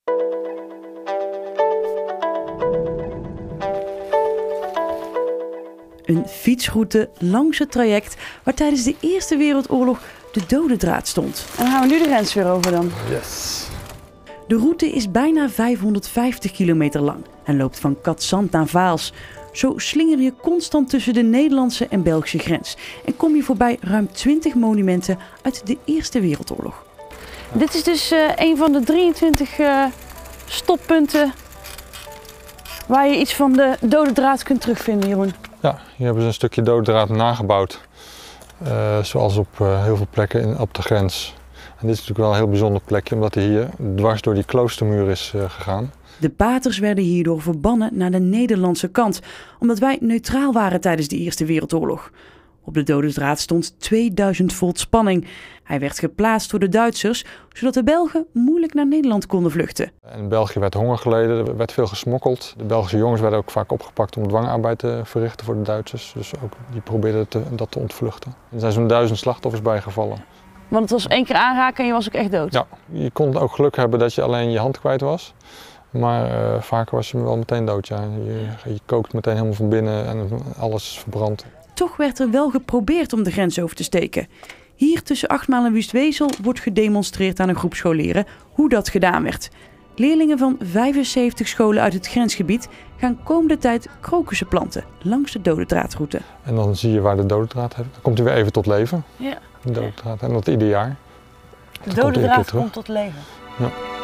Een fietsroute langs het traject waar tijdens de Eerste Wereldoorlog de dode draad stond. En dan gaan we nu de grens weer over dan. Yes. De route is bijna 550 kilometer lang en loopt van Cadzand naar Vaals. Zo slinger je constant tussen de Nederlandse en Belgische grens en kom je voorbij ruim 20 monumenten uit de Eerste Wereldoorlog. Dit is dus een van de 23 stoppunten waar je iets van de dode draad kunt terugvinden, Jeroen. Ja, hier hebben ze een stukje dode draad nagebouwd. Zoals op heel veel plekken op de grens. En dit is natuurlijk wel een heel bijzonder plekje, omdat hij hier dwars door die kloostermuur is gegaan. De paters werden hierdoor verbannen naar de Nederlandse kant, omdat wij neutraal waren tijdens de Eerste Wereldoorlog. Op de dode draad stond 2000 volt spanning. Hij werd geplaatst door de Duitsers, zodat de Belgen moeilijk naar Nederland konden vluchten. In België werd honger geleden, er werd veel gesmokkeld. De Belgische jongens werden ook vaak opgepakt om dwangarbeid te verrichten voor de Duitsers. Dus ook die probeerden dat te ontvluchten. Er zijn zo'n 1000 slachtoffers bijgevallen. Want het was 1 keer aanraken en je was ook echt dood? Ja, je kon ook geluk hebben dat je alleen je hand kwijt was. Maar vaker was je wel meteen dood. Ja. Je kookt meteen helemaal van binnen en alles is verbrand. Toch werd er wel geprobeerd om de grens over te steken. Hier tussen Achtmaal en Wustwezel wordt gedemonstreerd aan een groep scholieren hoe dat gedaan werd. Leerlingen van 75 scholen uit het grensgebied gaan komende tijd krokussen planten langs de dode draadroute. En dan zie je waar de dode draad heeft. Dan komt hij weer even tot leven. Ja. De dode draad. En dat ieder jaar. De dode draad komt tot leven. Ja.